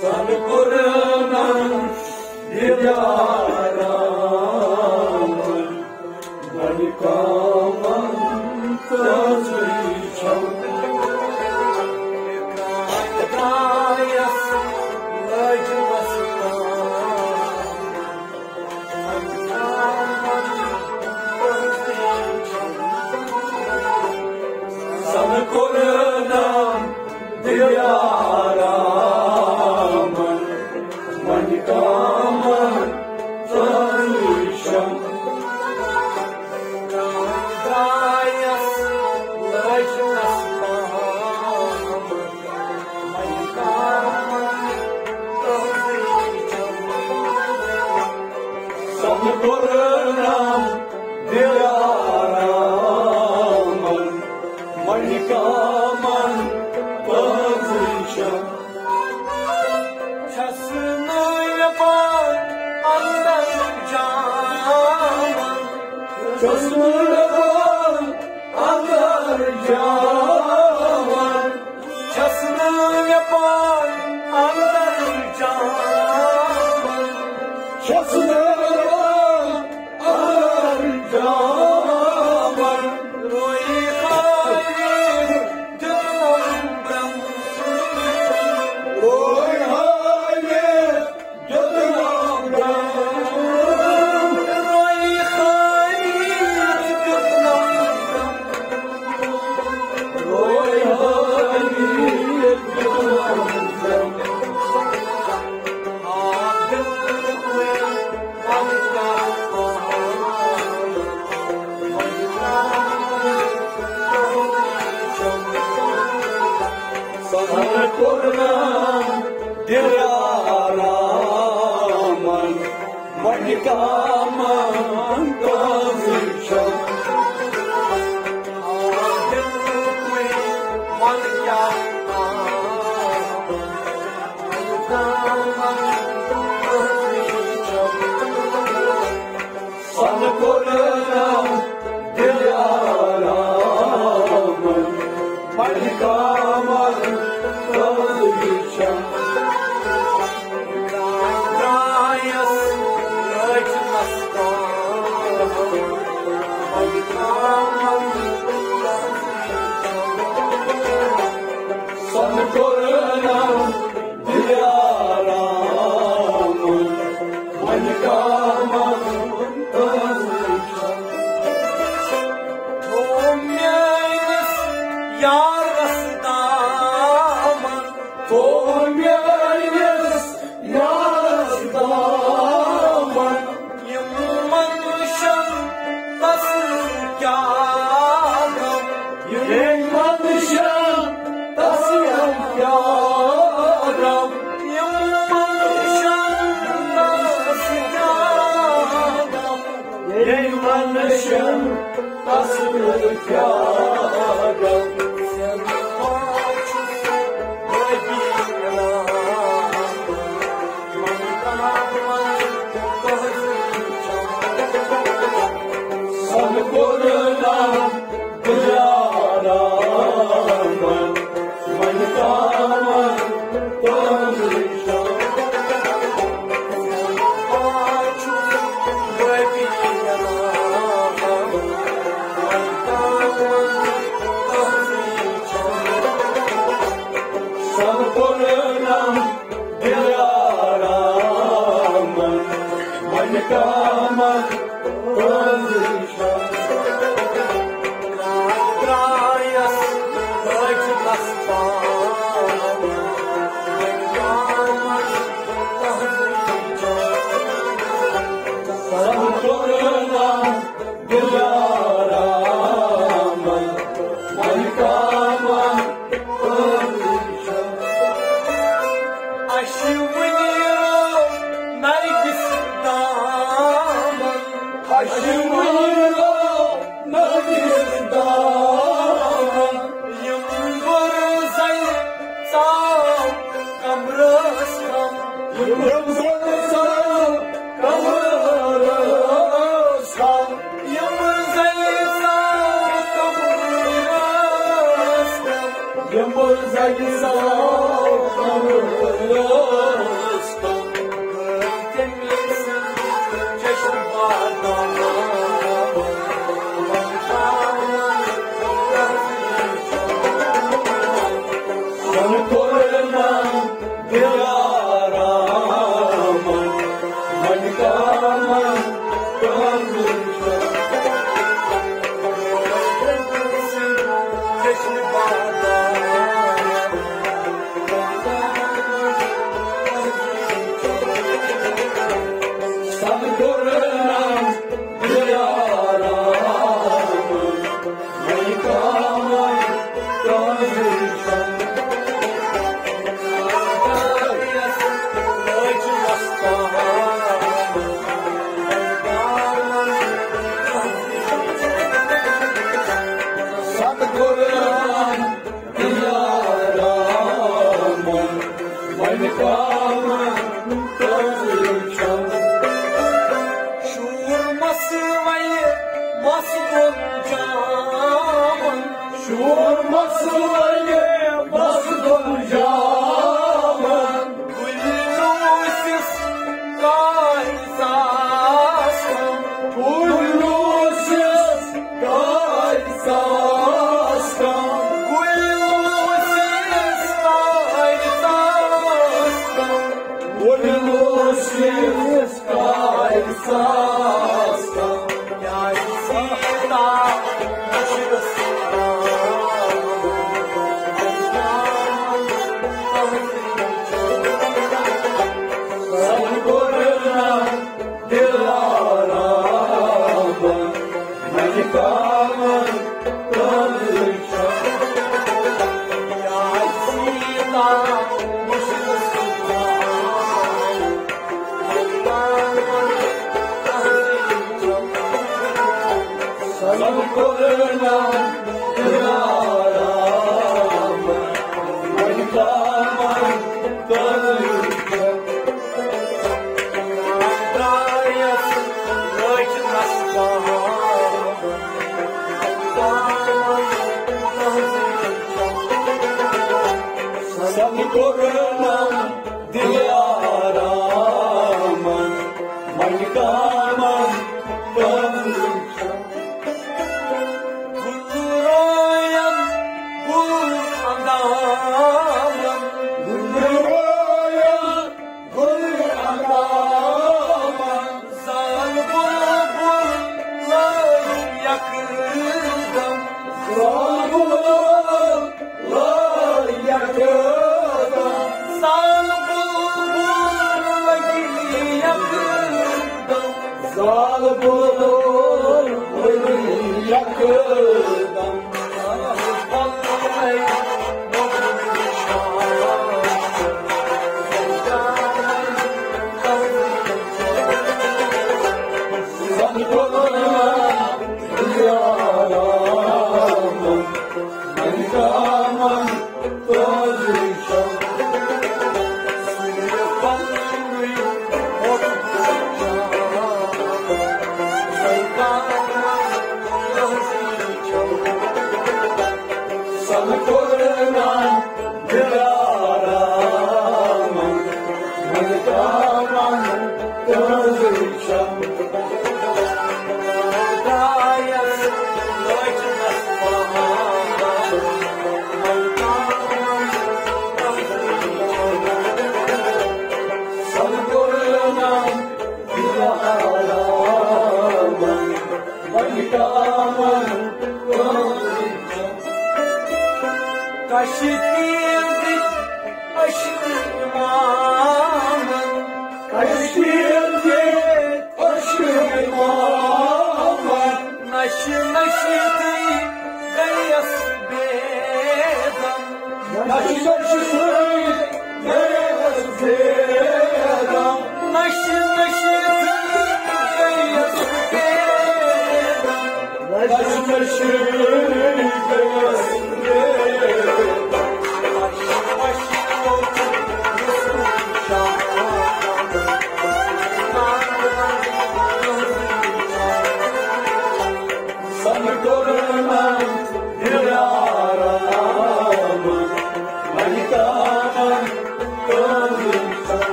Sankuranam Divyaram Manikamam Tazvicham Kayas Sankuranam Divyaram Manikamam Tazvicham Sankuranam Divyaram Manikamam Tazvicham Çasını yapan andan canan Çasını yapan andan canan Çasını yapan andan canan Çasını yapan andan canan Roy hayır canımdan Roy hayır canımdan Roy hayır canımdan Roy hayır canımdan Sankuranam Divyaram Manikamam Tazvicham Sankuranam Divyaram Manikamam Tazvicham Sankuranam Divyaram Manikamam Tazvicham Tomyaynes yar rasdaman Tomyaynes yar rasdaman Yımmanşan nasıl kâram Yımmanşan nasıl kâram Yımmanşan nasıl kâram Yımmanşan nasıl kâram Sankuranam Divyaram Manikamam Tazvicham Sankuranam Divyaram Manikamam Tazvicham Sankuranam Divyaram Manikamam Tazvicham Aşıvıniro Nargisdaman Aşıvıniro Nargisdaman Yımbır zayıf sağ kamrısam Yımbır zayıf sağ kamrısam Yımbır zayıf sağ kamrısam Yımbır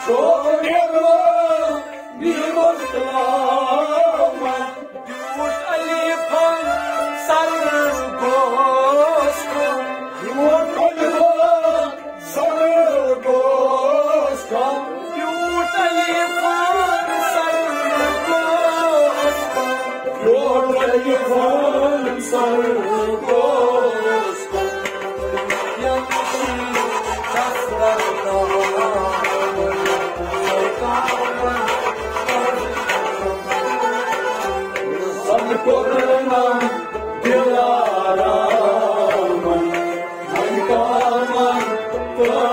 Sonema bir boşlama Yurt Alifan sarı bostan Yurt Alifan sarı bostan Yurt Alifan sarı bostan Yurt Alifan sarı bostan Yanlışım taslarla Korna dilaraman Mankaman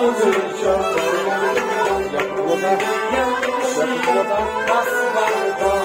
tazıcan Yanlışım taslarla